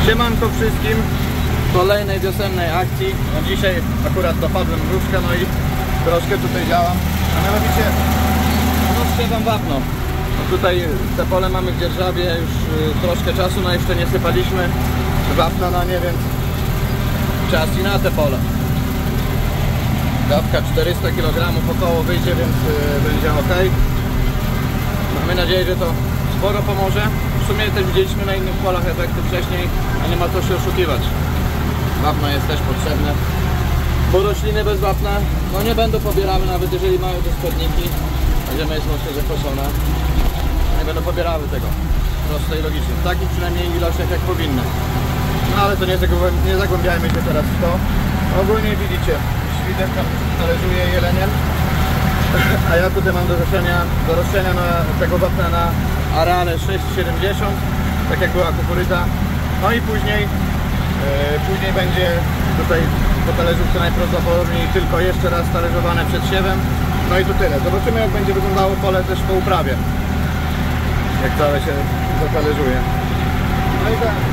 Siemanko wszystkim, kolejnej wiosennej akcji. No dzisiaj akurat dopadłem wróżkę, no i troszkę tutaj działam. A mianowicie rozsiewam wapno. No tutaj te pole mamy w dzierżawie już troszkę czasu, no jeszcze nie sypaliśmy wapna na nie, więc czas i na te pole. Dawka 400 kg około wyjdzie, więc będzie ok. Mamy nadzieję, że to sporo pomoże. W sumie też widzieliśmy na innych polach efekty wcześniej, a nie ma co się oszukiwać. Wapno jest też potrzebne, bo rośliny bez wapna no nie będą pobierały, nawet jeżeli mają te składniki, a ziemia jest mocno zakwaszona, nie będą pobierały tego. Proste i logiczne. W takich przynajmniej ilościach jak powinny. No ale to nie zagłębiajmy się teraz w to. Ogólnie widzicie, świder tam należuje jeleniem, a ja tutaj mam do roszczenia na tego wapna na areale 6,70, tak jak była kukurydza. No i później będzie tutaj po talerzówce najprawdopodobniej tylko jeszcze raz talerzowane przed siewem. No i to tyle. Zobaczymy, jak będzie wyglądało pole też po uprawie, jak całe się zatalerzuje. No i tak,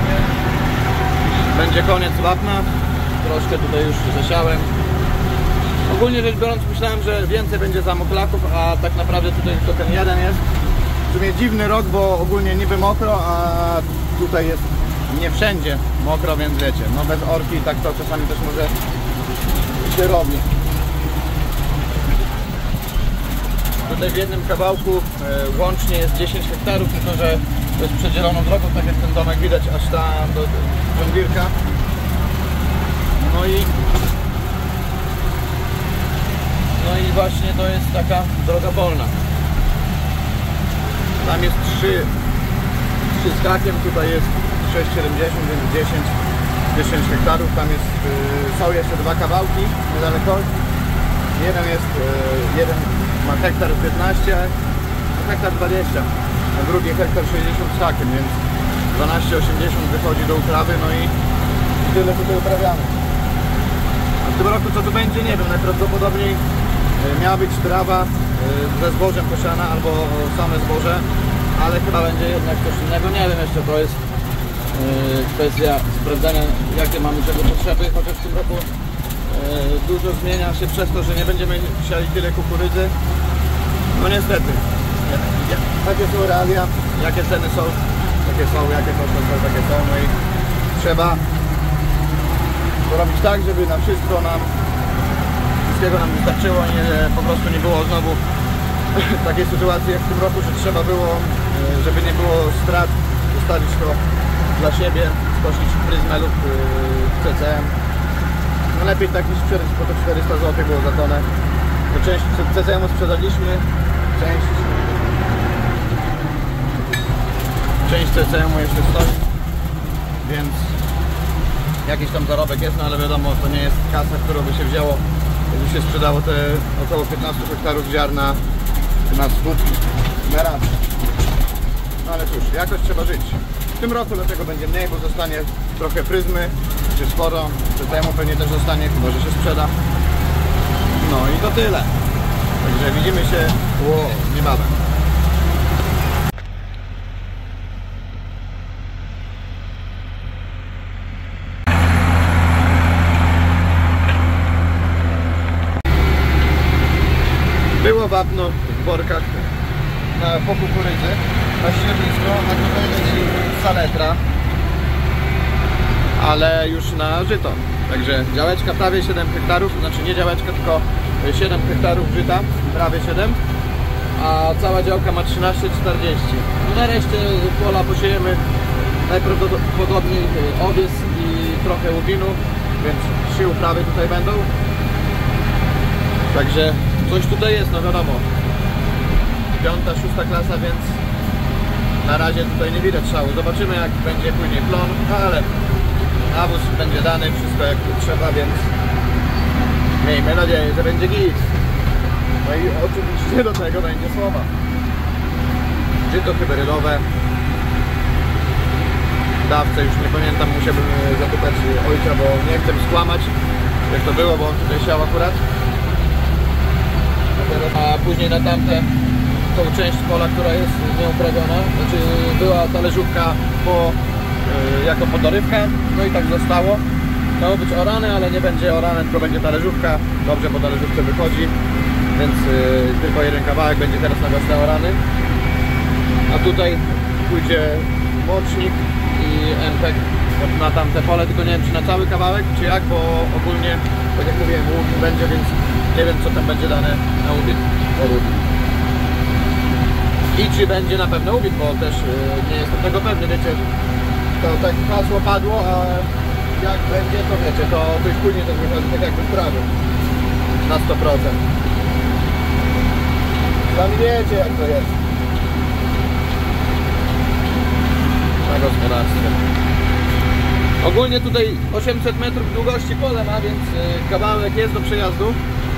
będzie koniec wapna. Troszkę tutaj już zasiałem. Ogólnie rzecz biorąc myślałem, że więcej będzie zamoklaków, a tak naprawdę tutaj tylko ten jeden jest. W sumie dziwny rok, bo ogólnie niby mokro, a tutaj jest nie wszędzie mokro, więc wiecie, no bez orki tak to czasami też może się robi. Tutaj w jednym kawałku łącznie jest 10 hektarów, tylko że to jest przedzieloną drogą, tak jak ten domek widać aż tam do Węgierka. No i właśnie to jest taka droga polna. Tam jest 3 z hakiem, tutaj jest 6,70, więc 10 hektarów. Tam jest, są jeszcze dwa kawałki niedaleko. Jeden ma hektar 15, a hektar 20, a drugi hektar 60 z hakiem, więc 12,80 wychodzi do uprawy, no i tyle tutaj uprawiamy. A w tym roku co tu będzie, nie wiem, najprawdopodobniej miała być trawa ze zbożem posiana albo same zboże, ale chyba będzie jednak coś innego, nie wiem jeszcze, to jest kwestia sprawdzania, jakie mamy czego potrzeby, chociaż w tym roku dużo zmienia się przez to, że nie będziemy siali tyle kukurydzy. No niestety, takie są realia, jakie ceny są, jakie koszty są, takie są, no i trzeba robić tak, żeby na wszystkiego nam wystarczyło i po prostu nie było znowu takiej sytuacji jak w tym roku, że trzeba było, żeby nie było strat, zostawić to dla siebie, skosić pryzmę lub CCM. No lepiej tak niż sprzedać, bo to 400 zł było za tonę. To część CCM-u sprzedaliśmy, część CCM-u jeszcze stoi, więc jakiś tam zarobek jest, no ale wiadomo, to nie jest kasa, którą by się wzięło, jakby się sprzedało te około 15 hektarów ziarna na skutki. No ale cóż, jakoś trzeba żyć. W tym roku dlatego będzie mniej, bo zostanie trochę pryzmy, czy sporo, temu pewnie też zostanie, chyba że się sprzeda. No i to tyle. Także widzimy się niebawem. Było wapno w workach po kukurydzy, na ściernisko, a tutaj leci saletra, ale już na żyto. Także działeczka prawie 7 hektarów, znaczy nie działeczka, tylko 7 hektarów żyta, prawie 7, a cała działka ma 13,40. Na reszcie pola posiejemy najprawdopodobniej owiec i trochę łubinu, więc 3 uprawy tutaj będą. Także coś tutaj jest, no wiadomo. 5., 6. klasa, więc na razie tutaj nie widać szału. Zobaczymy, jak będzie później plon, ale nawóz będzie dany, wszystko jak trzeba, więc miejmy nadzieję, że będzie git. No i oczywiście do tego będzie słowa. Żyto hybrydowe. Dawcę już nie pamiętam, musiałbym zapytać ojca, bo nie chcę skłamać, jak to było, bo on tutaj siał akurat. A później na tą część pola, która jest nieuprawiona, znaczy była talerzówka po jako podorywka, no i tak zostało. Miało być orane, ale nie będzie orane, tylko będzie talerzówka. Dobrze po talerzówce wychodzi, więc tylko jeden kawałek będzie teraz na wiosnę orany. A tutaj pójdzie mocznik i MPEG na tamte pole, tylko nie wiem czy na cały kawałek, czy jak, bo ogólnie, tak jak mówiłem, łuk będzie, więc nie wiem co tam będzie dane na ubit. I czy będzie na pewno ubit, bo też nie jestem tego pewny, wiecie, to tak hasło padło, a jak będzie, to wiecie, to już później też wychodzi tak jakby w prawo, na 100%. Sami wiecie jak to jest na gospodarstwie. Ogólnie tutaj 800 metrów długości pole ma, więc kawałek jest do przejazdu.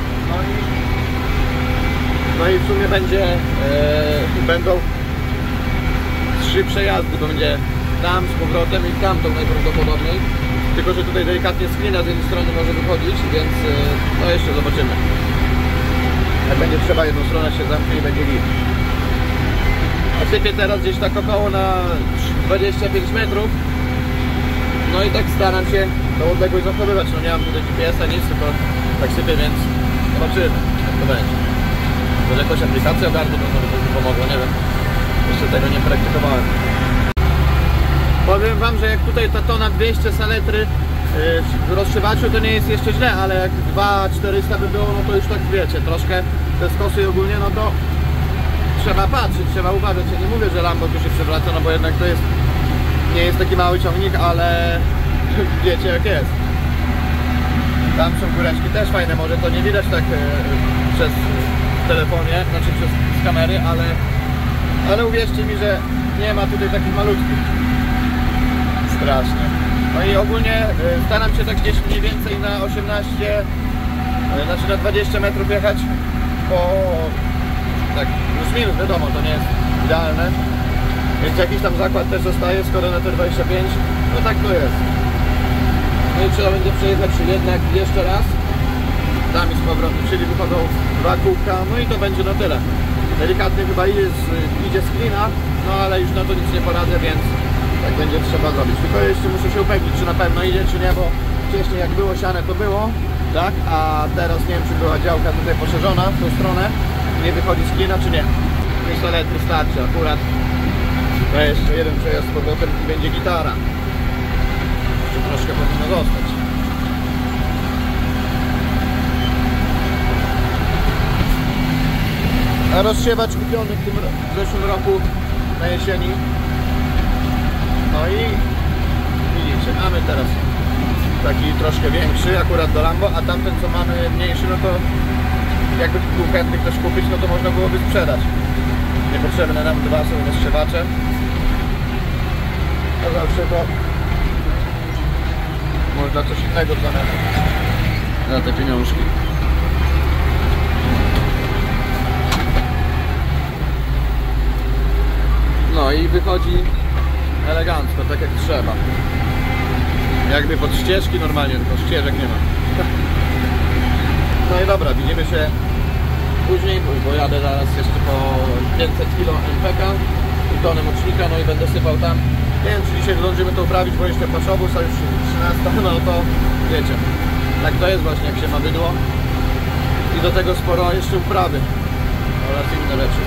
No i w sumie będą 3 przejazdy, bo będzie tam z powrotem i tamtą najprawdopodobniej. Tylko że tutaj delikatnie sklina z jednej strony może wychodzić, więc no jeszcze zobaczymy. Jak będzie trzeba, jedną stronę się zamknie i będzie git. A sypię teraz gdzieś tak około na 25 metrów. No i tak staram się tą odległość zachowywać. No nie mam tutaj GPS-a, nic, tylko tak sypię, więc zobaczymy jak to będzie. Może jakąś aplikację ogarnę, to może by pomogło, nie wiem. Jeszcze tego nie praktykowałem. Powiem wam, że jak tutaj ta tona 200 saletry w rozszywaczu to nie jest jeszcze źle, ale jak 2400 by było, no to już tak wiecie, troszkę te skosy ogólnie, no to trzeba patrzeć, trzeba uważać. Ja nie mówię, że Lambo tu się przewraca, no bo jednak to jest, nie jest taki mały ciągnik, ale wiecie jak jest. Tam są góreczki też fajne, może to nie widać tak przez telefonie, znaczy przez kamery, ale uwierzcie mi, że nie ma tutaj takich malutkich. Strasznie. No i ogólnie staram się tak gdzieś mniej więcej na 18, znaczy na 20 metrów jechać po tak plus minus, wiadomo, to nie jest idealne. Więc jakiś tam zakład też zostaje, skoro na te 25, no tak to jest. No i trzeba będzie przejechać jednak jeszcze raz, tam i z powrotem, czyli wychodzą 2 kółka, no i to będzie na tyle. Delikatnie chyba idzie z klina, no ale już na to nic nie poradzę, więc tak będzie trzeba zrobić. Tylko jeszcze muszę się upewnić, czy na pewno idzie, czy nie, bo wcześniej jak było siane, to było, tak? A teraz nie wiem, czy była działka tutaj poszerzona w tą stronę, nie wychodzi z klina, czy nie. Pistoletry starczy akurat. To jeszcze jeden przejazd z powrotem i będzie gitara. Jeszcze troszkę powinno zostać. A rozsiewacz kupiony w zeszłym roku na jesieni. No i widzicie, mamy teraz taki troszkę większy akurat do Lambo, a tamten co mamy mniejszy, no to jakby był chętny ktoś kupić, no to można byłoby sprzedać. Niepotrzebne nam 2 są rozsiewacze. A zawsze to można coś innego zamienić za te pieniążki. No i wychodzi elegancko, tak jak trzeba. Jakby pod ścieżki normalnie, tylko ścieżek nie ma. No i dobra, widzimy się później, bo jadę zaraz jeszcze po 500 kg MPK i tonę mocznika, no i będę sypał tam. Nie wiem, czy dzisiaj zdążymy to uprawić, bo jeszcze paszowóz, a już 13, no to wiecie. Tak to jest właśnie, jak się ma bydło. I do tego sporo jeszcze uprawy oraz inne rzeczy.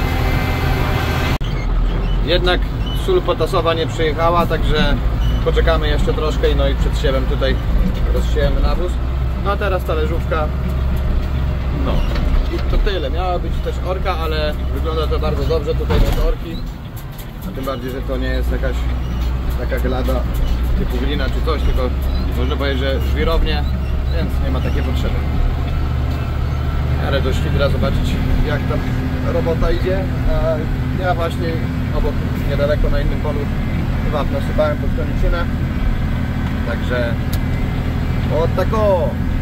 Jednak sól potasowa nie przyjechała, także poczekamy jeszcze troszkę, no i przed siewem tutaj rozsiejemy nawóz. No a teraz talerzówka. No i to tyle. Miała być też orka, ale wygląda to bardzo dobrze tutaj bez orki. A tym bardziej, że to nie jest jakaś taka glada typu glina czy coś, tylko można powiedzieć, że żwirownie, więc nie ma takiej potrzeby. Ale do świdra zobaczyć jak tam robota idzie. Ja właśnie obok, niedaleko na innym polu wapno sypałem pod koniczynę. Także o tako.